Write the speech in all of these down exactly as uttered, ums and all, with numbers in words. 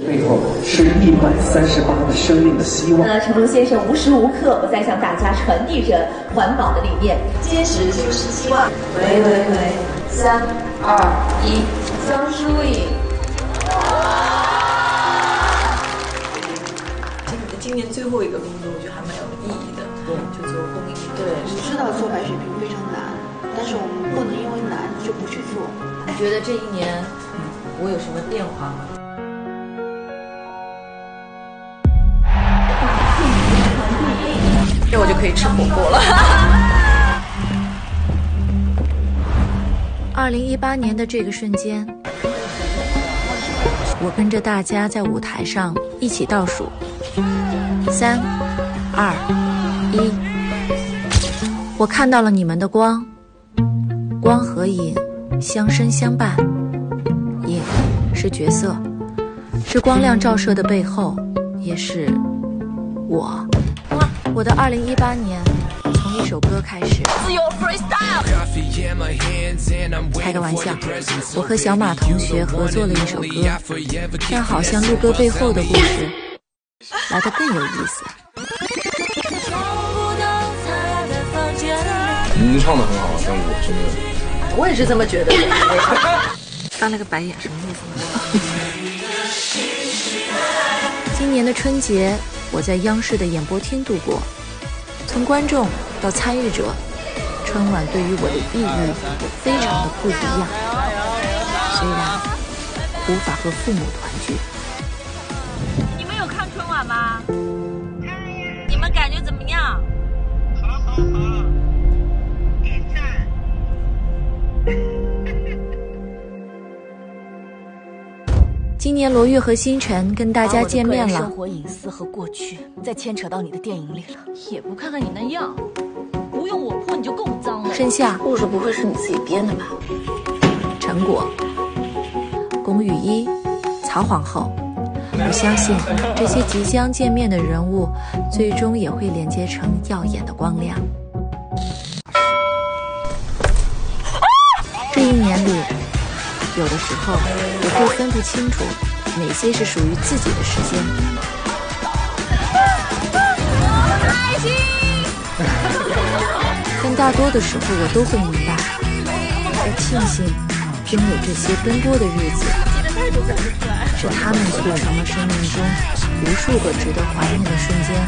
背后是一百三十八个生命的希望。 那成龙先生无时无刻不在向大家传递着环保的理念，坚持就是希望。喂喂喂，三二一，江疏影。 今年最后一个工作，我觉得还蛮有意义的，对，就做公益。 对，我知道做白血病非常难，但是我们不能因为难就不去做。 你觉得这一年我有什么变化吗？这我就可以吃火锅了。 二零一八年的这个瞬间，我跟着大家在舞台上一起倒数。三、二、一，我看到了你们的光，光和影相生相伴，影是角色，是光亮照射的背后，也是我。我的二零一八年从一首歌开始。 自由 freestyle。 开个玩笑，我和小马同学合作了一首歌，但好像录歌背后的故事来得更有意思。 您唱得很好，但我真的， 我也是这么觉得。翻了个白眼，什么意思呢？ 今年的春节，我在央视的演播厅度过，从观众到参与者，春晚对于我的意义非常的不一样。虽然无法和父母团聚。 你们有看春晚吗？看呀。你们感觉怎么样？ 好好好，点赞。 今年罗玉和星辰跟大家见面了。 生活隐私和过去再牵扯到你的电影里了，也不看看你那样，不用我泼你就够脏了。 盛夏， 故事不会是你自己编的吧？ 成果，龚雨一，曹皇后。我相信这些即将见面的人物，最终也会连接成耀眼的光亮。这一年里，有的时候我会分不清楚哪些是属于自己的时间。 开心。 但大多的时候我都会明白，而庆幸拥有这些奔波的日子，是他们促成了生命中无数个值得怀念的瞬间。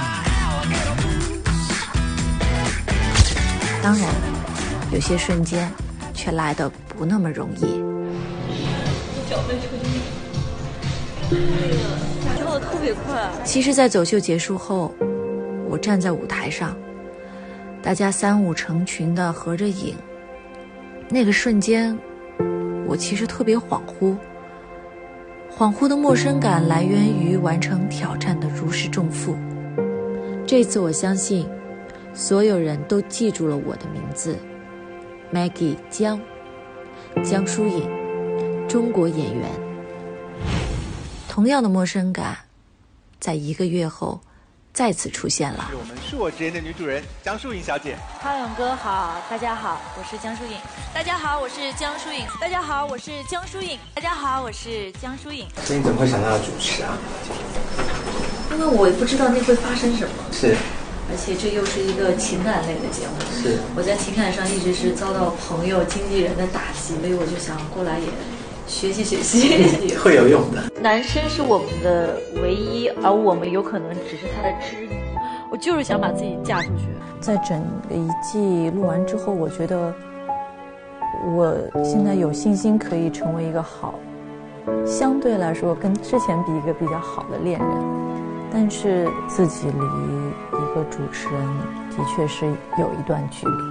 当然，有些瞬间却来得不那么容易。 脚被抽筋，那个跳得特别快。 其实，在走秀结束后，我站在舞台上，大家三五成群的合着影，那个瞬间，我其实特别恍惚。恍惚的陌生感来源于完成挑战的如释重负。这次我相信，所有人都记住了我的名字 ，Maggie 江，江疏影，中国演员。同样的陌生感，在一个月后再次出现了。 是我们恕我直言的女主人江疏影小姐。 康永哥好，大家好，我是江疏影。大家好，我是江疏影。大家好，我是江疏影。大家好，我是江疏影。 所以你怎么会想到要主持啊？ 因为我也不知道那会发生什么。 是。 而且这又是一个情感类的节目。 是。 我在情感上一直是遭到朋友、经纪人的打击，所以我就想过来也学习学习。 会有用的。 男生是我们的唯一，而我们有可能只是他的知己。我就是想把自己嫁出去。 在整个一季录完之后，我觉得我现在有信心可以成为一个好，相对来说跟之前比一个比较好的恋人，但是自己离一个主持人的确是有一段距离。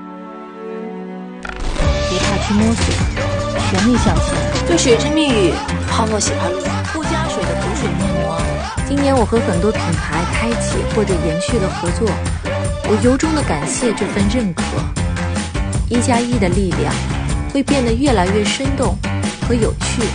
别怕去摸索，全力向前。 对水之蜜语，泡沫洗发露， 不加水的补水面膜。今年我和很多品牌开启或者延续了合作，我由衷的感谢这份认可。一加一的力量会变得越来越生动和有趣。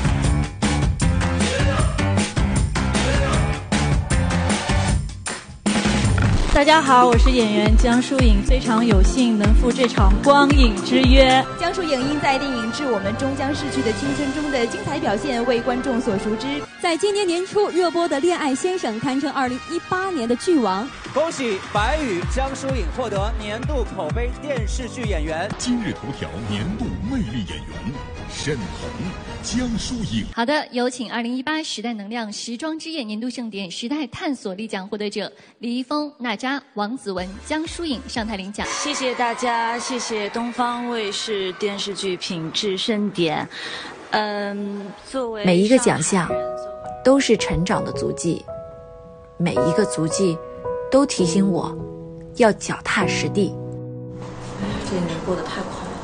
大家好，我是演员江疏影，非常有幸能赴这场光影之约。 江疏影因在电影《致我们终将逝去的青春》中的精彩表现为观众所熟知。 在今年年初热播的《恋爱先生》堪称二零一八年的剧王。 恭喜白宇、江疏影获得年度口碑电视剧演员。 今日头条年度魅力演员沈腾、江疏影。 好的，有请二零一八时代能量时装之夜年度盛典时代探索力奖获得者李易峰、娜扎、王子文、江疏影上台领奖。 谢谢大家，谢谢东方卫视电视剧品质盛典。嗯，作为每一个奖项都是成长的足迹，每一个足迹都提醒我要脚踏实地。 哎呀，这一年过得太快了，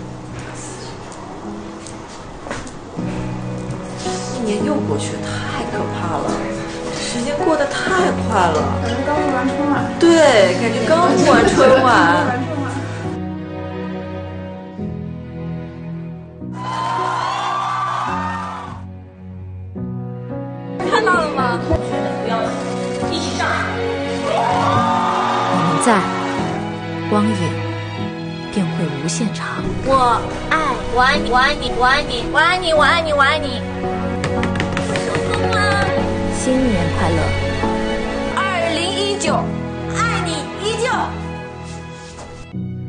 一年又过去，太可怕了，时间过得太快了， 感觉刚录完春晚。 对，感觉刚录完春晚。 看到了吗？ 一起上。 你们在，光影便会无限长。 我爱，我爱你，我爱你，我爱你，我爱你，我爱你，我爱你。 成功了！ 新年快乐！ 二零一九，爱你依旧。